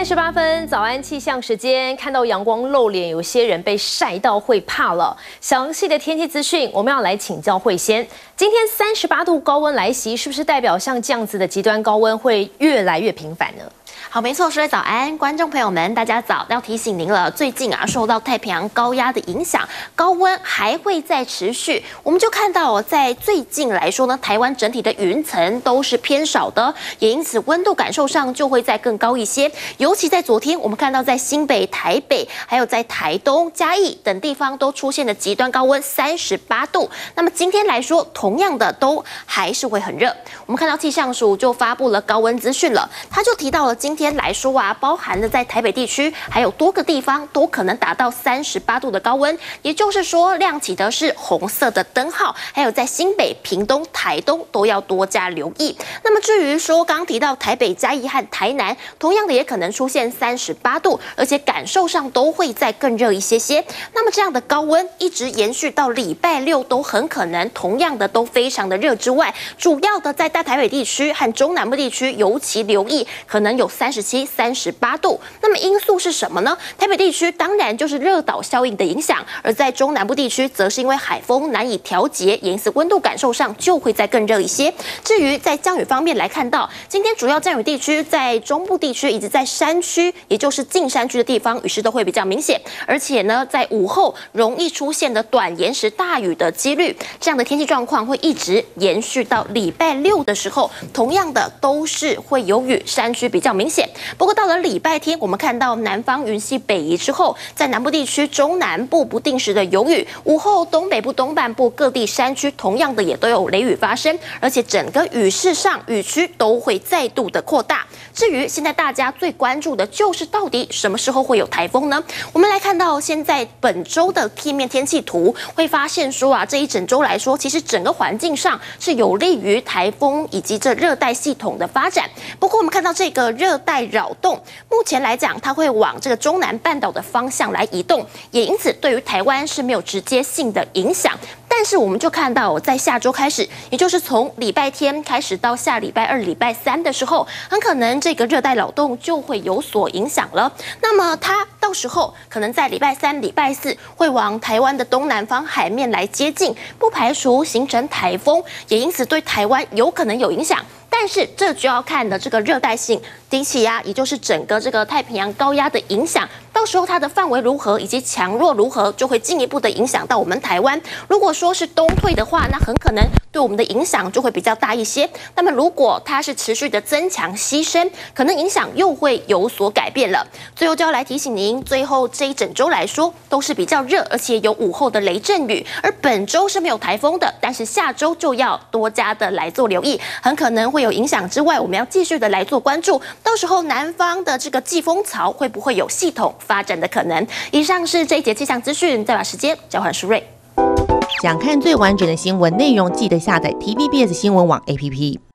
7:38，早安气象时间，看到阳光露脸，有些人被晒到会怕了。详细的天气资讯，我们要来请教慧仙。今天38度高温来袭，是不是代表像这样子的极端高温会越来越频繁呢？ 好，没错，各位早安，观众朋友们，大家早！要提醒您了，最近受到太平洋高压的影响，高温还会再持续。我们就看到在最近来说呢，台湾整体的云层都是偏少的，也因此温度感受上就会再更高一些。尤其在昨天，我们看到在新北、台北，还有在台东、嘉义等地方都出现了极端高温38度。那么今天来说，同样的都还是会很热。我们看到气象署就发布了高温资讯了，他就提到了今天来说包含了在台北地区还有多个地方都可能达到38度的高温，也就是说亮起的是红色的灯号，还有在新北、屏东、台东都要多加留意。那么至于说刚刚提到台北、嘉义和台南，同样的也可能出现38度，而且感受上都会再更热一些些。那么这样的高温一直延续到礼拜六都很可能同样的都非常的热之外，主要的在大台北地区和中南部地区尤其留意，可能有37、38度。那么因素是什么呢？台北地区当然就是热岛效应的影响，而在中南部地区则是因为海风难以调节，也因此温度感受上就会再更热一些。至于在降雨方面来看到，今天主要降雨地区在中部地区以及在山区，也就是近山区的地方，雨势都会比较明显，而且呢，在午后容易出现的短延时大雨的几率，这样的天气状况会一直延续到礼拜六的时候，同样的都是会有雨，山区比较明显。不过到了礼拜天，我们看到南方云系北移之后，在南部地区、中南部不定时的有雨，午后东北部、东半部各地山区同样的也都有雷雨发生，而且整个雨势上雨区都会再度的扩大。至于现在大家最关注的就是到底什么时候会有台风呢？我们来看到现在本周的地面天气图，会发现说这一整周来说，其实整个环境上是有利于台风以及这热带系统的发展。不过我们看到这个热带扰动，目前来讲它会往这个中南半岛的方向来移动，也因此对于台湾是没有直接性的影响。但是我们就看到在下周开始，也就是从礼拜天开始到下礼拜二、礼拜三的时候，很可能这个热带扰动就会有所影响了。那么它到时候可能在礼拜三、礼拜四会往台湾的东南方海面来接近，不排除形成台风，也因此对台湾有可能有影响。但是这就要看的这个热带性低气压，也就是整个这个太平洋高压的影响，到时候它的范围如何以及强弱如何，就会进一步的影响到我们台湾。如果说是东退的话，那很可能对我们的影响就会比较大一些。那么如果它是持续的增强牺牲，可能影响又会有所改变了。最后就要来提醒您，最后这一整周来说都是比较热，而且有午后的雷阵雨。而本周是没有台风的，但是下周就要多加的来做留意，很可能会有影响之外，我们要继续的来做关注。到时候南方的这个季风槽会不会有系统发展的可能？以上是这一节气象资讯，再把时间交还舒瑞。 想看最完整的新闻内容，记得下载 TVBS 新闻网 APP。